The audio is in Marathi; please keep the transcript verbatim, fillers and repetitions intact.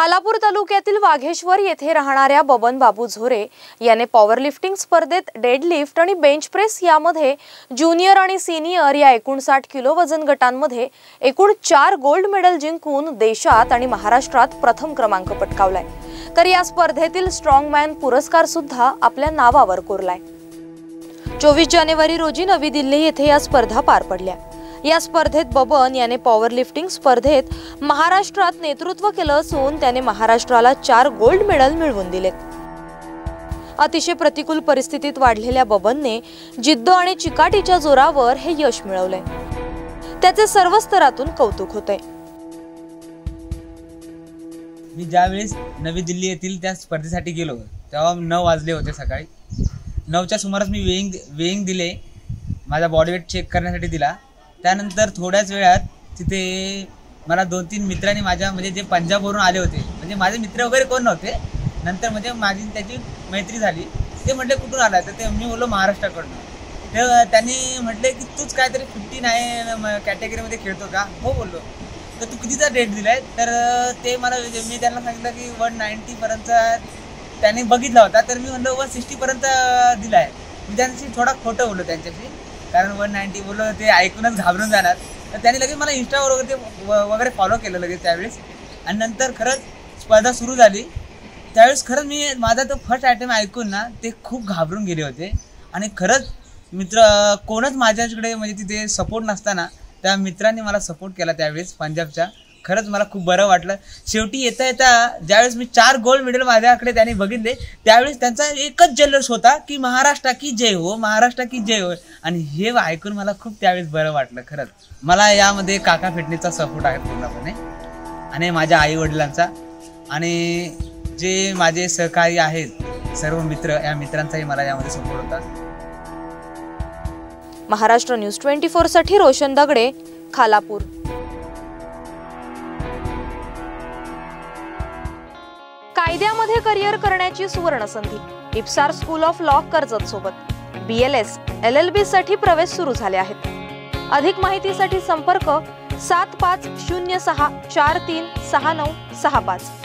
खालापूर तालुक्यातील वाघेश्वर येथे राहणाऱ्या बबन बाबू झोरे याने पॉवरलिफ्टिंग स्पर्धेत डेडलिफ्ट आणि बेंच प्रेस यामध्ये ज्युनियर आणि सीनियर या एकोणसाठ किलो वजन गटांमध्ये एकूण चार गोल्ड मेडल जिंकून देशात आणि महाराष्ट्रात प्रथम क्रमांक पटकावलाय। तर या स्पर्धेतील स्ट्रॉंगमॅन पुरस्कार सुद्धा आपल्या नावावर कोरलाय। चोवीस जानेवारी रोजी नवी दिल्ली येथे या स्पर्धा पार पडल्या। या स्पर्धेत बबन याने पॉवरलिफ्टिंग स्पर्धेत महाराष्ट्रात नेतृत्व केलं असून त्याने महाराष्ट्राला चार गोल्ड मेडल मिळवून दिलेत। अतिशय प्रतिकूल परिस्थितीत वाढलेल्या बबनने जिद्द आणि चिकाटीच्या जोरावर हे यश मिळवलंय। त्याचे सर्व स्तरातून कौतुक होतंय। मी ज्यावेळेस नवी दिल्ली येथील त्या स्पर्धेसाठी गेलो तेव्हा नऊ वाजले होते। सकाळी नऊच्या सुमारास मी वेइंग वेइंग दिले, माझा बॉडी वेट चेक करण्यासाठी दिला। त्यानंतर थोड्याच वेळात तिथे मला दोन तीन मित्रांनी माझ्या म्हणजे जे पंजाबवरून आले होते, म्हणजे माझे मित्र वगैरे कोण नव्हते, नंतर म्हणजे माझी त्याची मैत्री झाली। ते म्हटले कुठून आला, तर ते मी बोललो महाराष्ट्राकडून। तर त्यांनी म्हटले की तूच काहीतरी फिफ्टी नाईन कॅटेगरीमध्ये खेळतो का? हो बोललो। तर तू कितीचा डेट दिलाय? तर ते मला मी त्यांना सांगितलं की वन नाईन्टीपर्यंतचा त्यांनी बघितला होता। तर मी म्हणलं वन सिक्स्टीपर्यंत दिला आहे। मी त्यांची थोडा खोटं बोललो त्यांच्याशी, कारण वन नाईन्टी बोललो ते ऐकूनच घाबरून जाणार। तर त्यांनी लगेच मला इंस्टावर वगैरे ते वगैरे फॉलो केलं लगेच त्यावेळेस। आणि नंतर खरंच स्पर्धा सुरू झाली त्यावेळेस खरंच मी माझा तो फर्स्ट आयटम ऐकून ना ते खूप घाबरून गेले होते। आणि खरंच मित्र कोणच माझ्याकडे म्हणजे तिथे सपोर्ट नसताना त्या मित्रांनी मला सपोर्ट केला त्यावेळेस पंजाबच्या। खरंच मला खूप बरं वाटलं। शेवटी येता येता ज्यावेळेस मी चार गोल्ड मेडल माझ्याकडे त्यांनी बघितले त्यावेळेस त्यांचा एकच जल्लोष होता की महाराष्ट्र की जय हो, महाराष्ट्र की जय हो। आणि हे ऐकून मला खूप त्यावेळेस बरं वाटलं। खरंच मला यामध्ये काका फिटनेसचा सपोर्ट आहे पूर्णपणे, आणि माझ्या आई वडिलांचा, आणि जे माझे सहकारी आहेत सर्व मित्र, या मित्रांचाही मला यामध्ये सपोर्ट होता। महाराष्ट्र न्यूज ट्वेंटी फोर साठी रोशन दगडे, खालापूर। कायद्यामध्ये करिअर करण्याची सुवर्ण संधी Ipsar school of law Karjat सोबत B L S L L B साठी प्रवेश सुरू झाले आहेत। अधिक माहितीसाठी संपर्क सात पाच शून्य सहा चार तीन सहा नऊ सहा पाच।